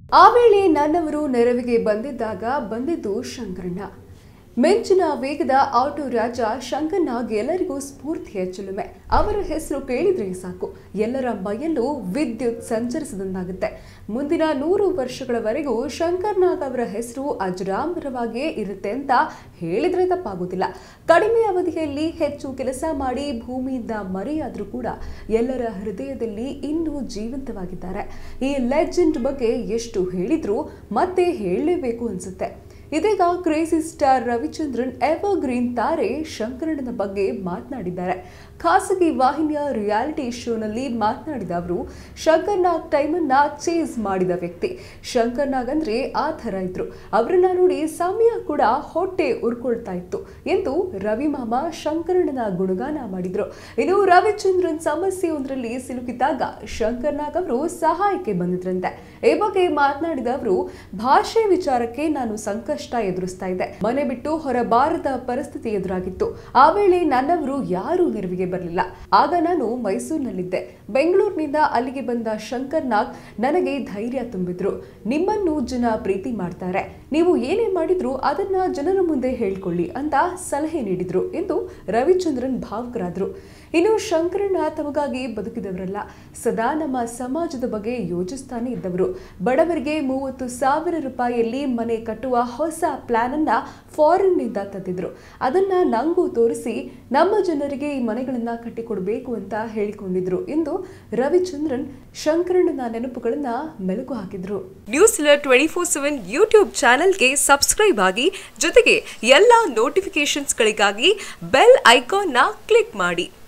ಆ ವೇಳೆ ನನ್ನವರು ನೆರವಿಗೆ ಬಂದಿದ್ದು ಶಂಕರಣ್ಣ. ಮಿಂಚಿನ ವೇಗದ ಆಟೋ ರಾಜ ಶಂಕರ್ನಾಗ್ ಎಲ್ಲರಿಗೂ ಸ್ಫೂರ್ತಿಯ ಚಿಲುಮೆ. ಅವರ ಹೆಸರು ಕೇಳಿದ್ರೆ ಸಾಕು, ಎಲ್ಲರ ಮೈಯಲ್ಲೂ ವಿದ್ಯುತ್ ಸಂಚರಿಸಿದಂತಾಗುತ್ತೆ. ಮುಂದಿನ 100 ವರ್ಷಗಳವರೆಗೂ ಶಂಕರ್ನಾಗ್ ಅವರ ಹೆಸರು ಅಜರಾಮರವಾಗಿಯೇ ಇರುತ್ತೆ ಅಂತ ಹೇಳಿದ್ರೆ ತಪ್ಪಾಗೋದಿಲ್ಲ. ಕಡಿಮೆ ಅವಧಿಯಲ್ಲಿ ಹೆಚ್ಚು ಕೆಲಸ ಮಾಡಿ ಭೂಮಿಯಿಂದ ಮರೆಯಾದ್ರೂ ಕೂಡ ಎಲ್ಲರ ಹೃದಯದಲ್ಲಿ ಇನ್ನೂ ಜೀವಂತವಾಗಿದ್ದಾರೆ. ಈ ಲೆಜೆಂಡ್ ಬಗ್ಗೆ ಎಷ್ಟು ಹೇಳಿದ್ರೂ ಮತ್ತೆ ಹೇಳಲೇಬೇಕು ಅನ್ಸುತ್ತೆ. ಇದೀಗ ಕ್ರೇಜಿ ಸ್ಟಾರ್ ರವಿಚಂದ್ರನ್ ಎವರ್ಗ್ರೀನ್ ತಾರೆ ಶಂಕರಣ್ಣನ ಬಗ್ಗೆ ಮಾತನಾಡಿದ್ದಾರೆ. ಖಾಸಗಿ ವಾಹಿನಿಯ ರಿಯಾಲಿಟಿ ಶೋನಲ್ಲಿ ಮಾತನಾಡಿದ ಅವರು, ಶಂಕರ್ನಾಗ್ ಟೈಮನ್ನ ಚೇಸ್ ಮಾಡಿದ ವ್ಯಕ್ತಿ. ಶಂಕರ್ನಾಗ್ ಅಂದ್ರೆ ಆ ಥರ ಇದ್ರು, ಅವರನ್ನ ನೋಡಿ ಸಮಯ ಕೂಡ ಹೊಟ್ಟೆ ಉರ್ಕೊಳ್ತಾ ಇತ್ತು ಎಂದು ರವಿ ಮಾಮ ಶಂಕರಣ್ಣನ ಗುಣಗಾನ ಮಾಡಿದ್ರು. ಇನ್ನು ರವಿಚಂದ್ರನ್ ಸಮಸ್ಯೆಯೊಂದರಲ್ಲಿ ಸಿಲುಕಿದ್ದಾಗ ಶಂಕರ್ನಾಗ್ ಅವರು ಸಹಾಯಕ್ಕೆ ಬಂದಿದ್ರಂತೆ. ಈ ಬಗ್ಗೆ ಮಾತನಾಡಿದ ಅವರು, ಭಾಷೆ ವಿಚಾರಕ್ಕೆ ನಾನು ಸಂಕಷ್ಟ ಎದುರಿಸ್ತಾ ಇದ್ದೆ. ಮನೆ ಬಿಟ್ಟು ಹೊರಬಾರದ ಪರಿಸ್ಥಿತಿ ಎದುರಾಗಿತ್ತು. ಆ ವೇಳೆ ನನ್ನವರು ಯಾರೂ ನೆರವಿಗೆ ಬರಲಿಲ್ಲ. ಆಗ ನಾನು ಮೈಸೂರಿನಲ್ಲಿದ್ದೆ. ಬೆಂಗಳೂರಿನಿಂದ ಅಲ್ಲಿಗೆ ಬಂದ ಶಂಕರ್ನಾಗ್ ನನಗೆ ಧೈರ್ಯ ತುಂಬಿದ್ರು. ನಿಮ್ಮನ್ನು ಜನ ಪ್ರೀತಿ ಮಾಡ್ತಾರೆ, ನೀವು ಏನೇ ಮಾಡಿದ್ರು ಅದನ್ನ ಜನರ ಮುಂದೆ ಹೇಳ್ಕೊಳ್ಳಿ ಅಂತ ಸಲಹೆ ನೀಡಿದ್ರು ಎಂದು ರವಿಚಂದ್ರನ್ ಭಾವುಕರಾದ್ರು. ಇನ್ನು ಶಂಕರಣ್ಣ ತಮಗಾಗಿ ಬದುಕಿದವರಲ್ಲ, ಸದಾ ನಮ್ಮ ಸಮಾಜದ ಬಗ್ಗೆ ಯೋಚಿಸ್ತಾನೆ ಇದ್ದವರು. ಬಡವರಿಗೆ 30,000 ರೂಪಾಯಿಯಲ್ಲಿ ಮನೆ ಕಟ್ಟುವ ಹೊಸ ಪ್ಲಾನ್ ಅನ್ನ ಫಾರಿನ್ ನಿಂದ ತಂದಿದ್ರು. ಅದನ್ನ ನಂಗೂ ತೋರಿಸಿ ನಮ್ಮ ಜನರಿಗೆ ಈ ಮನೆಗಳನ್ನ ಕಟ್ಟಿಕೊಡ್ಬೇಕು ಅಂತ ಹೇಳಿಕೊಂಡಿದ್ರು ಎಂದು ರವಿಚಂದ್ರನ್ ಶಂಕರಣ್ಣನ ನೆನಪುಗಳನ್ನ ಮೆಲುಕು ಹಾಕಿದ್ರು. ನ್ಯೂಸ್ ಅಲರ್ಟ್ 24/7 ಯೂಟ್ಯೂಬ್ ಚಾನೆಲ್ಗೆ ಸಬ್ಸ್ಕ್ರೈಬ್ ಆಗಿ, ಜೊತೆಗೆ ಎಲ್ಲಾ ನೋಟಿಫಿಕೇಶನ್ಸ್ಗಳಿಗಾಗಿ ಬೆಲ್ ಐಕಾನ್ನ ಕ್ಲಿಕ್ ಮಾಡಿ.